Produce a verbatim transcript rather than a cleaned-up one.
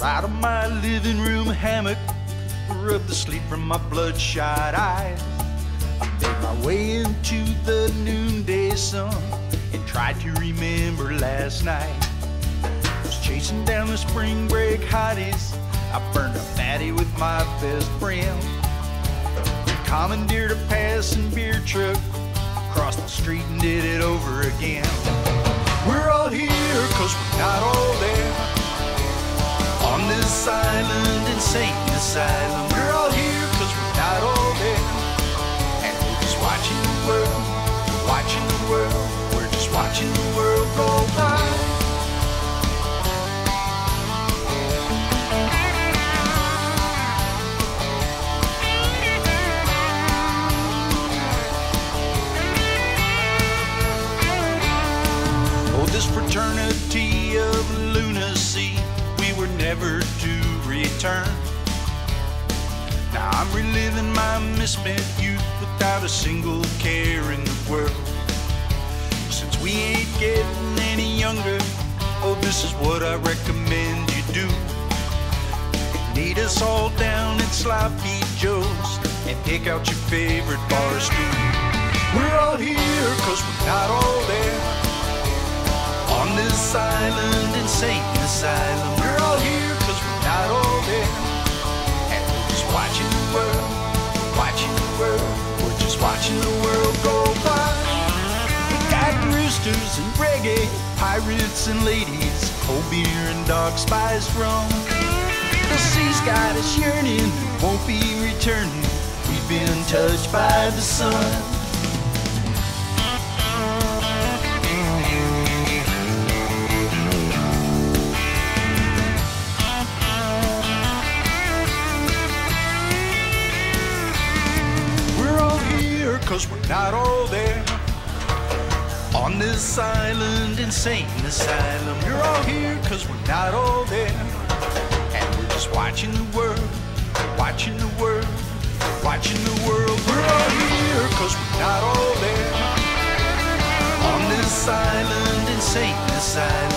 out of my living room hammock, rubbed the sleep from my bloodshot eyes. I made my way into the noonday sun and tried to remember last night. Was chasing down the spring break hotties. I burned a fatty with my best friend. We commandeered a passing beer truck, crossed the street and did it over again. We're all here cause we're not all there, on this island, insane asylum. We're all here cause we're not all there, and we're just watching the world, watching the world. We're just watching the world go by. This fraternity of lunacy, we were never to return. Now I'm reliving my misspent youth without a single care in the world. Since we ain't getting any younger, oh, this is what I recommend you do. Meet us all down at Sloppy Joe's and pick out your favorite bar stool. We're all here cause we're not all there, on this island, insane asylum. We're all here cause we're not all there, and we're just watching the world, watching the world. We're just watching the world go by. We got roosters and reggae, pirates and ladies, cold beer and dog spiced rum. The sea's got us yearning, won't be returning. We've been touched by the sun. Cause we're not all there, on this island, insane asylum. You're all here cause we're not all there, and we're just watching the world, watching the world, watching the world. We're all here cause we're not all there, on this island, insane asylum.